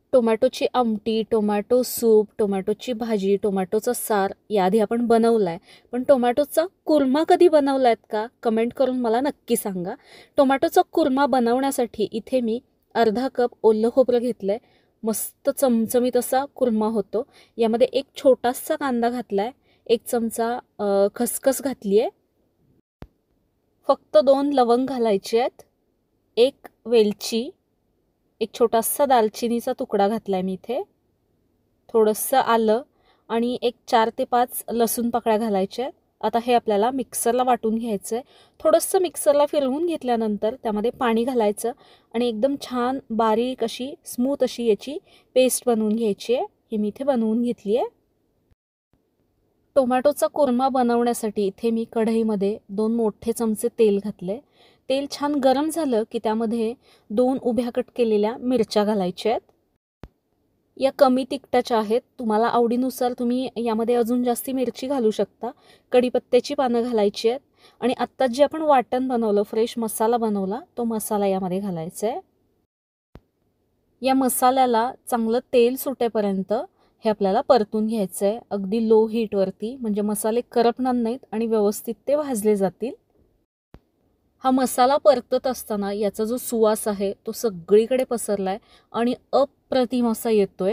टोमॅटोची आमटी, tomato soup, टोमॅटोची भाजी, टोमॅटोचा सार याआधी आपण बनवला आहे. पण टोमॅटोचा कुर्मा कधी बनवला आहेत का? कमेंट करून मला नक्की सांगा. टोमॅटोचा कुर्मा बनवण्यासाठी इथे मी अर्धा कप ओलं खोबरं घेतलं आहे. मस्त चमचमीत असा कुर्मा होतो. यामध्ये एक छोटासा कांदा घातला आहे, 1 चमचा खसखस घातली आहे, फक्त 2 लवंग घालायचे आहेत, 1 वेलची, एक छोटासा दालचिनीचा तुकडा घातला आहे मी इथे, थोडंसं आलं आणि एक 4 ते 5 लसूण पाकळ्या घालायच्या आहेत. आता हे आपल्याला मिक्सरला वाटून घ्यायचं आहे. थोडंसं मिक्सरला फिरवून घेतल्यानंतर त्यामध्ये पाणी घालायचं आणि एकदम छान बारीक अशी स्मूथ अशी याची पेस्ट बनवून घ्यायची आहे. ही मी इथे बनवून घेतली आहे. टोमॅटोचा कुर्मा बनवण्यासाठी इथे मी कढईमध्ये 2 मोठे चमचे तेल घातले. तेल छान गरम झालं की त्यामध्ये 2 उभ्या कट केलेल्या मिरच्या घालायच्या आहेत. या कमी तिखटाच्या आहेत. तुम्हाला आवडीनुसार तुम्ही यामध्ये अजून जास्ती मिरची घालू शकता. कढीपत्त्याची पानं घालायची आहेत आणि आत्ताच जे आपण वाटण बनवलं, फ्रेश मसाला बनवला, तो मसाला यामध्ये घालायचा आहे. या मसाल्याला चांगलं तेल सुटेपर्यंत हे आपल्याला परतून घ्यायचं आहे, अगदी लो हीटवरती, म्हणजे मसाले करपणार नाहीत आणि व्यवस्थित ते भाजले जातील. हा मसाला परतत असताना याचा जो सुवास आहे तो सगळीकडे पसरला आहे आणि अप्रतिम असा येतोय.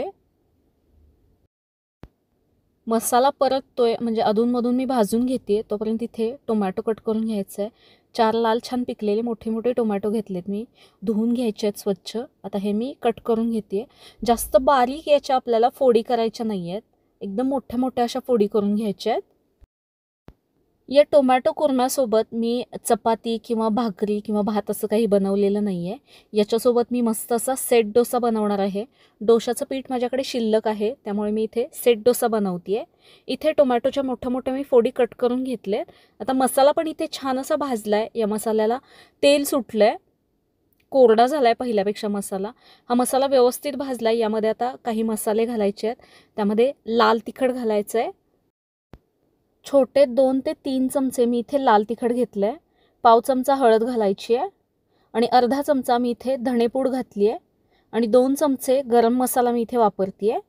मसाला परततोय म्हणजे अधूनमधून मी भाजून घेते. तोपर्यंत इथे टोमॅटो कट करून घ्यायचं आहे. 4 लाल छान पिकलेले मोठे मोठे टोमॅटो घेतलेत मी, धुवून घ्यायचे आहेत स्वच्छ. आता हे मी कट करून घेते. जास्त बारीक याच्या आपल्याला फोडी करायच्या नाही आहेत, एकदम मोठ्या मोठ्या अशा फोडी करून घ्यायच्या आहेत. या टोमॅटो कुर्म्यासोबत मी चपाती किंवा भाकरी किंवा भात असं काही बनवलेलं नाही आहे. याच्यासोबत मी मस्त असा सेट डोसा बनवणार आहे. डोशाचं पीठ माझ्याकडे शिल्लक आहे, त्यामुळे मी इथे सेट डोसा बनवते आहे. इथे टोमॅटोच्या मोठ्या मोठ्या मी फोडी कट करून घेतले. आता मसाला पण इथे छान असा भाजला आहे. या मसाल्याला तेल सुटलं आहे, कोरडा झाला आहे पहिल्यापेक्षा मसाला. हा मसाला व्यवस्थित भाजला आहे. यामध्ये आता काही मसाले घालायचे आहेत. त्यामध्ये लाल तिखट घालायचं आहे. छोटे 2 ते 3 चमचे मी इथे लाल तिखट घेतलं आहे. पाव चमचा हळद घालायची आहे आणि अर्धा चमचा मी इथे धणेपूड घातली आहे आणि 2 चमचे गरम मसाला मी इथे वापरते आहे.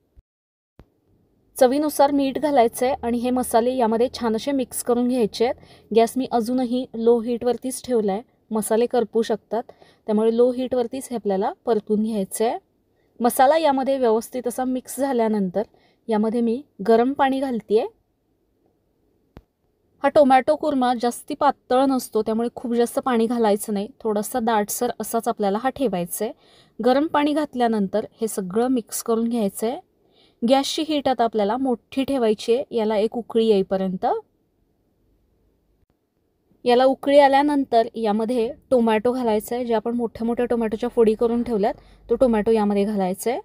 चवीनुसार मीठ घालायचं आहे आणि हे मसाले यामध्ये छान असे मिक्स करून घ्यायचे आहेत. गॅस मी अजूनही लो हीटवरतीच ठेवला आहे, मसाले करपू शकतात, त्यामुळे लो हीटवरतीच हे आपल्याला परतून घ्यायचं आहे. मसाला यामध्ये व्यवस्थित असा मिक्स झाल्यानंतर यामध्ये मी गरम पाणी घालते आहे. हा टोमॅटो कुर्मा जास्ती पातळ नसतो, त्यामुळे खूप जास्त पाणी घालायचं नाही, थोडासा दाटसर असाच आपल्याला हा ठेवायचा आहे. गरम पाणी घातल्यानंतर हे सगळं मिक्स करून घ्यायचं आहे. गॅसची हीट आता आपल्याला मोठी ठेवायची आहे, याला एक उकळी येईपर्यंत. याला उकळी आल्यानंतर यामध्ये टोमॅटो घालायचा आहे. जे आपण मोठ्या मोठ्या टोमॅटोच्या फोडी करून ठेवल्यात तो टोमॅटो यामध्ये घालायचा आहे.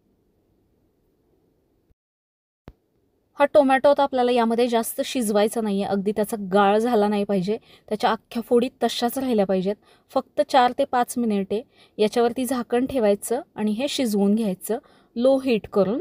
हा टोमॅटो आता आपल्याला यामध्ये जास्त शिजवायचा नाही आहे, अगदी त्याचा गाळ झाला नाही पाहिजे, त्याच्या अख्ख्या फोडी तशाच राहिल्या पाहिजेत. फक्त 4 ते 5 मिनिटे याच्यावरती झाकण ठेवायचं आणि हे शिजवून घ्यायचं लो हीट करून.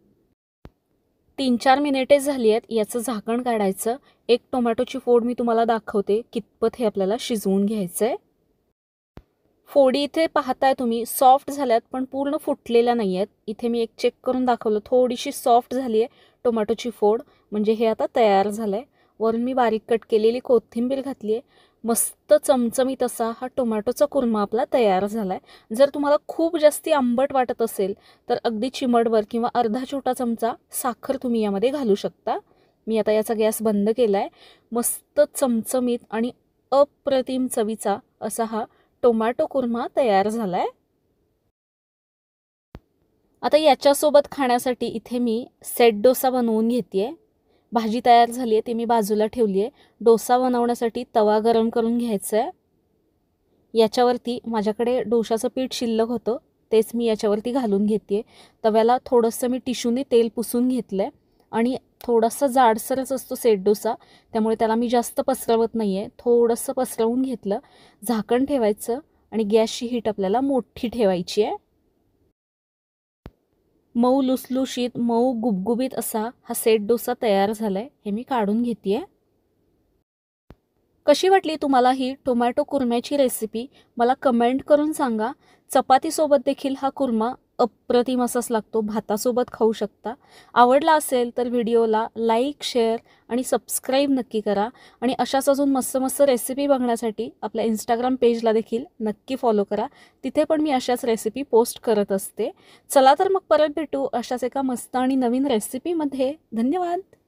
3-4 मिनिटे झाली आहेत, याचं झाकण काढायचं. एक टोमॅटोची फोड मी तुम्हाला दाखवते कितपत हे आपल्याला शिजवून घ्यायचं आहे. फोडी इथे पाहताय तुम्ही सॉफ्ट झाल्यात, पण पूर्ण फुटलेल्या नाही आहेत. इथे मी एक चेक करून दाखवलं, थोडीशी सॉफ्ट झाली आहे टोमॅटोची फोड, म्हणजे हे आता तयार झालं आहे. वरून मी बारीक कट केलेली कोथिंबीर घातली आहे. मस्त चमचमीत असा हा टोमॅटोचा कुर्मा आपला तयार झाला आहे. जर तुम्हाला खूप जास्ती आंबट वाटत असेल तर अगदी चिमटभर किंवा अर्धा छोटा चमचा साखर तुम्ही यामध्ये घालू शकता. मी आता याचा गॅस बंद केला आहे. मस्त चमचमीत आणि अप्रतिम चवीचा असा हा टोमॅटो कुर्मा तयार झाला आहे. आता याच्यासोबत खाण्यासाठी इथे मी सेट डोसा बनवून घेते आहे. भाजी तयार झाली आहे, ती मी बाजूला ठेवली आहे. डोसा बनवण्यासाठी तवा गरम करून घ्यायचा आहे. याच्यावरती माझ्याकडे डोशाचं पीठ शिल्लक होतं, तेच मी याच्यावरती घालून घेते आहे. तव्याला थोडंसं मी टिश्यूने तेल पुसून घेतलं आहे आणि थोडासा जाडसरच असतो सेट डोसा, त्यामुळे त्याला मी जास्त पसरवत नाही आहे. थोडंसं पसरवून घेतलं, झाकण ठेवायचं आणि गॅसची हीट आपल्याला मोठी ठेवायची आहे. मऊ लुसलुशीत, मऊ गुबगुबीत असा हा सेट डोसा तयार झाला आहे. हे मी काढून घेते आहे. कशी वाटली तुम्हाला ही टोमॅटो कुर्म्याची रेसिपी मला कमेंट करून सांगा. चपातीसोबत देखील हा कुर्मा अप्रतिम असाच लागतो, भातासोबत खाऊ शकता. आवडला असेल तर व्हिडिओला लाईक, शेअर आणि सबस्क्राईब नक्की करा. आणि अशाच अजून मस्त मस्त रेसिपी बघण्यासाठी आपल्या इंस्टाग्राम पेजला देखील नक्की फॉलो करा. तिथे पण मी अशाच रेसिपी पोस्ट करत असते. चला तर मग परत भेटू अशाच एका मस्त आणि नवीन रेसिपीमध्ये. धन्यवाद.